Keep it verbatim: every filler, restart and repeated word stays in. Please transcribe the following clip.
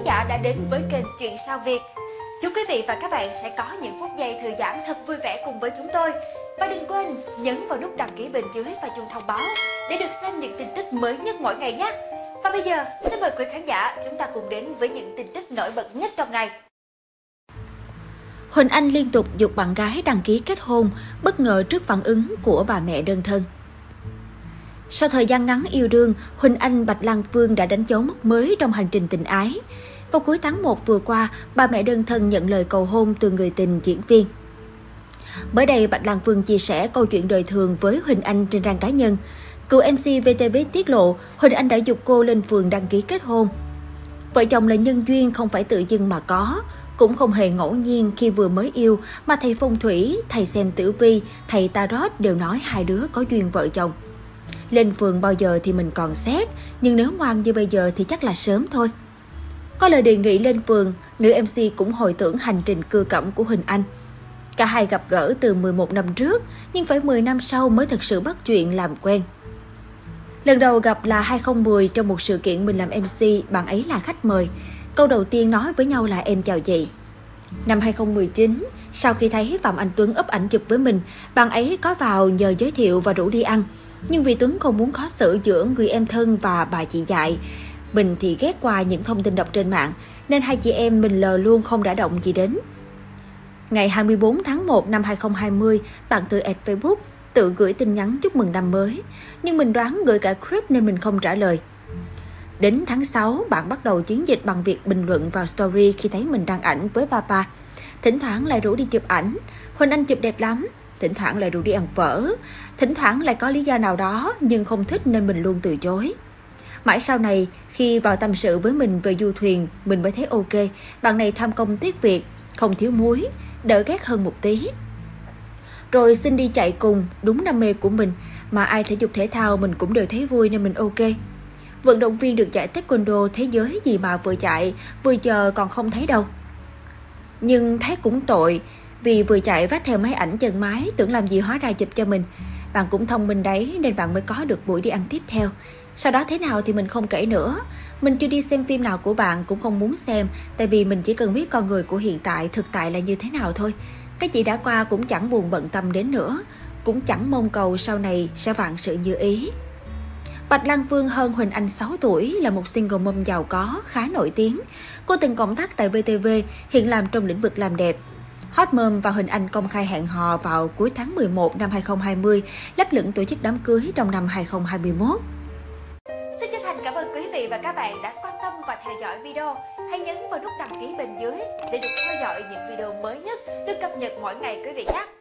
khán giả đã đến với kênh Chuyện Sao Việt. Chúc quý vị và các bạn sẽ có những phút giây thư giãn thật vui vẻ cùng với chúng tôi. Và đừng quên nhấn vào nút đăng ký bên dưới và chuông thông báo để được xem những tin tức mới nhất mỗi ngày nhé. Và bây giờ, xin mời quý khán giả chúng ta cùng đến với những tin tức nổi bật nhất trong ngày. Huỳnh Anh liên tục giục bạn gái đăng ký kết hôn, bất ngờ trước phản ứng của bà mẹ đơn thân. Sau thời gian ngắn yêu đương, Huỳnh Anh Bạch Lan Phương đã đánh dấu mốc mới trong hành trình tình ái. Vào cuối tháng một vừa qua, bà mẹ đơn thân nhận lời cầu hôn từ người tình diễn viên. Mới đây, Bạch Lan Phương chia sẻ câu chuyện đời thường với Huỳnh Anh trên trang cá nhân. Cựu em xê vê tê vê tiết lộ, Huỳnh Anh đã giục cô lên phường đăng ký kết hôn. Vợ chồng là nhân duyên không phải tự dưng mà có, cũng không hề ngẫu nhiên khi vừa mới yêu mà thầy phong thủy, thầy xem tử vi, thầy tarot đều nói hai đứa có duyên vợ chồng. Lên phường bao giờ thì mình còn xét, nhưng nếu ngoan như bây giờ thì chắc là sớm thôi. Có lời đề nghị lên phường, nữ em xê cũng hồi tưởng hành trình cưa cẩm của Huỳnh Anh. Cả hai gặp gỡ từ mười một năm trước, nhưng phải mười năm sau mới thực sự bắt chuyện làm quen. Lần đầu gặp là hai không một không trong một sự kiện mình làm em xê, bạn ấy là khách mời. Câu đầu tiên nói với nhau là em chào chị. Năm hai không một chín, sau khi thấy Phạm Anh Tuấn up ảnh chụp với mình, bạn ấy có vào nhờ giới thiệu và rủ đi ăn. Nhưng vì Tuấn không muốn khó xử giữa người em thân và bà chị dại, mình thì ghét qua những thông tin đọc trên mạng, nên hai chị em mình lờ luôn không đã động gì đến. Ngày hai mươi tư tháng một năm hai không hai không, bạn tự add Facebook, tự gửi tin nhắn chúc mừng năm mới. Nhưng mình đoán gửi cả script nên mình không trả lời. Đến tháng sáu, bạn bắt đầu chiến dịch bằng việc bình luận vào story khi thấy mình đăng ảnh với papa. Thỉnh thoảng lại rủ đi chụp ảnh. Huỳnh Anh chụp đẹp lắm. Thỉnh thoảng lại rủ đi ăn phở. Thỉnh thoảng lại có lý do nào đó nhưng không thích nên mình luôn từ chối. Mãi sau này, khi vào tâm sự với mình về du thuyền, mình mới thấy ok, bạn này tham công tiếc việc, không thiếu muối, đỡ ghét hơn một tí. Rồi xin đi chạy cùng, đúng đam mê của mình, mà ai thể dục thể thao mình cũng đều thấy vui nên mình ok. Vận động viên được giải taekwondo thế giới gì mà vừa chạy, vừa chờ còn không thấy đâu. Nhưng thấy cũng tội, vì vừa chạy vác theo máy ảnh chân máy, tưởng làm gì hóa ra chụp cho mình. Bạn cũng thông minh đấy nên bạn mới có được buổi đi ăn tiếp theo. Sau đó thế nào thì mình không kể nữa. Mình chưa đi xem phim nào của bạn cũng không muốn xem, tại vì mình chỉ cần biết con người của hiện tại, thực tại là như thế nào thôi. Cái gì đã qua cũng chẳng buồn bận tâm đến nữa, cũng chẳng mong cầu sau này sẽ vạn sự như ý. Bạch Lan Phương hơn Huỳnh Anh sáu tuổi, là một single mom giàu có, khá nổi tiếng. Cô từng cộng tác tại vê tê vê, hiện làm trong lĩnh vực làm đẹp. Hot Mom và Huỳnh Anh công khai hẹn hò vào cuối tháng mười một năm hai không hai không, lấp lửng tổ chức đám cưới trong năm hai không hai mốt. Xin chân thành cảm ơn quý vị và các bạn đã quan tâm và theo dõi video. Hãy nhấn vào nút đăng ký bên dưới để được theo dõi những video mới nhất được cập nhật mỗi ngày quý vị nhé.